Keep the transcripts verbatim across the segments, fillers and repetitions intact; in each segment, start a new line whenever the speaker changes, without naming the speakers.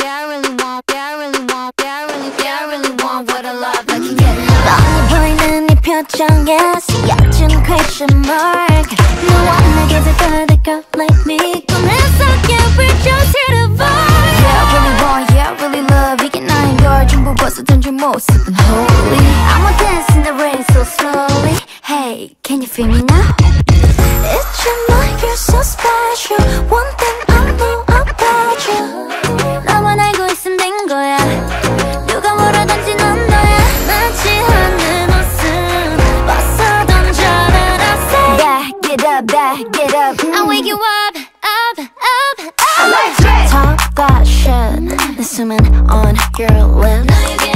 yeah, I really want, yeah, I really want, yeah, I really, yeah, I really want what I love. I can get enough. 뻔히 보이는 네 표정에 쓰여진 question mark. No one 내게 더 the girl like me. 꿈에서 yeah, we're just here to vibe. Yeah, I really want, yeah, I really love. 이게 나인 걸 전부 벗어던진 모습은 holy. I want dance in the rain so slowly. Hey, can you feel me now? It's your night, you're so special. One thing I know about you. 나만 알고 있으면 된 거야. 누가 뭐라든지 넌 너야. 맞지 않는 옷은 벗어 던져라. I say back it up, back it up. I'll wake you up, up, up, up. I like it. Talk that shit. 내 숨은 on your lips.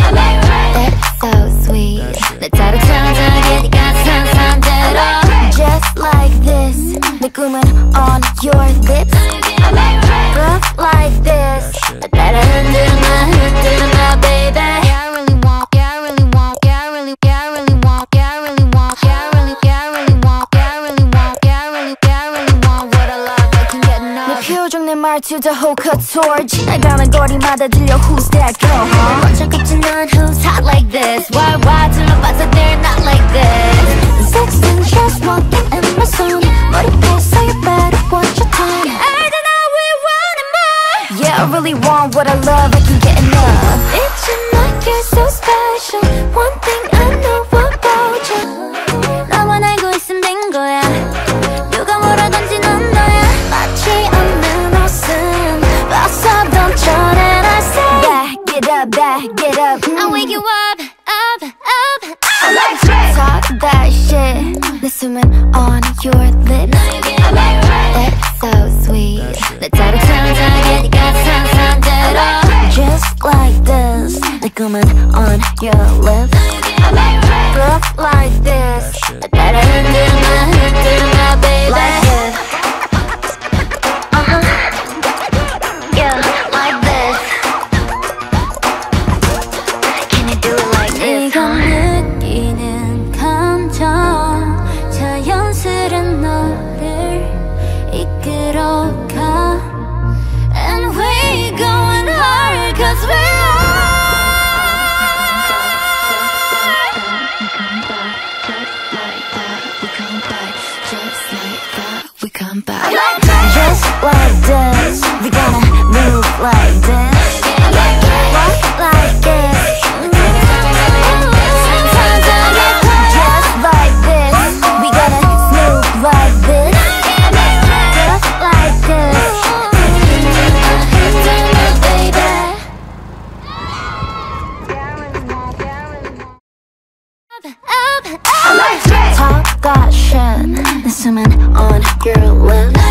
It's so sweet. 내 따로 찾아게 네가 상상대로. Just like this. 내 꿈은 on your lips. Rough like this. 따라 흔들마 흔들마 baby. Yeah, I really want, yeah, I really want, yeah, I really, yeah, I really want, yeah, I really want, yeah, I really, yeah, I really want, yeah, I really want, yeah, I really, yeah, I really want what I love. I can get enough. 내 표정 내 말투 다 호커토르 지나가는 거리마다 들려 who's that girl, huh? 먼저 꼽진 넌 who's hot like this. Why, why 둘러봐서 they're not like this. Sex and just walking in my zone. 머리 빗어 you better watch your tone. I don't know we want it more. Yeah, I really want what I love. I can get enough. It's your night, you're so special. One thing I know about you. 나만 알고 있으면 된 거야. 누가 뭐라든지 넌 너야. 맞지 않는 옷은 벗어 던져라. I say back it up, back it up. I'll wake you up, up, up, up. I like it. Talk that shit. 내 숨은 on your lips. It's so sweet. 내 따로 찾아게 네가 상상대로. Just like this. 내 꿈은 on your lips. Rough like this. 내 따라 흔들마 흔들마 baby. Like this. Uh-huh. Yeah, like this. Can you do it like this? 네가 느끼는 감정 자연스런 너를 이끌어가. And we going hard cause we just like this, we gonna move like this. Walk like this. Sometimes I get caught. Just like this, we gonna move like this. Just like this. Talk that shit. 내 숨은 on your lips.